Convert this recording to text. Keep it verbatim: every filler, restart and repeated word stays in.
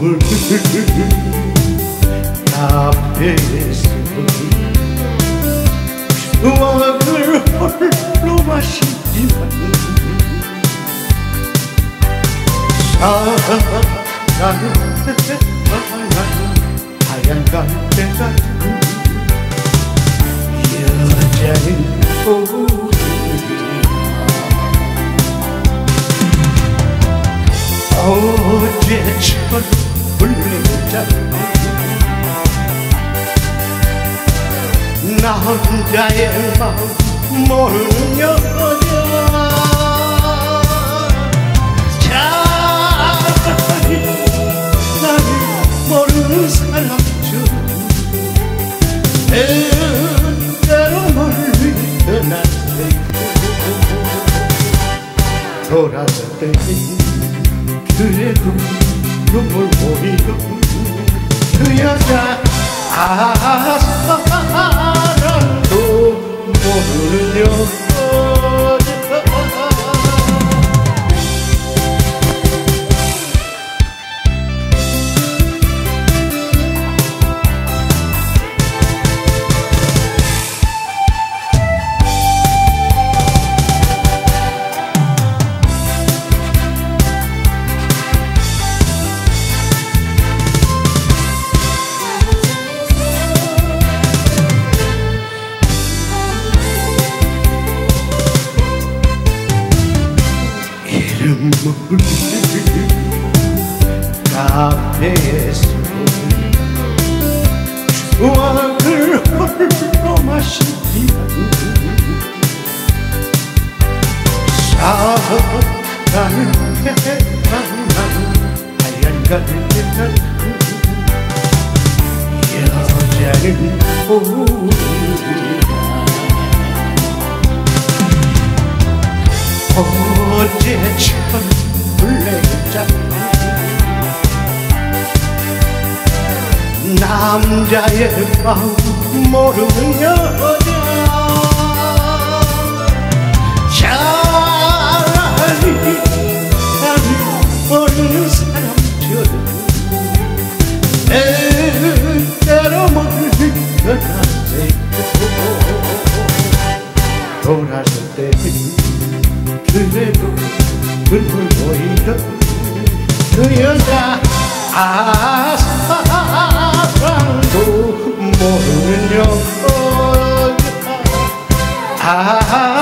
카페에서 추억을 홀로 마시지만 사랑을 하얀 갈대 같은 여자인 어제처럼 불리자 남자의 마음 모르는 여자 차라리 나를 모르는 사람처럼 때때로 멀리 떠났을 돌아설 때 그래도 눈물 보이던 그 여자 아 사랑도 모르는 여자 이름을 카페에서 추억을 홀로 마시지만 사랑을 해방하는 하얀 갈대 같은 여자는 우리가 어제처럼 불레자 남자의 마음 모르는 여자 차라리 나를 모르는 사람처럼 때때로 멀리 떠나세요 돌아설 때 그래도 눈물 보이던 그 여자 아 사랑도 모르는 여자 아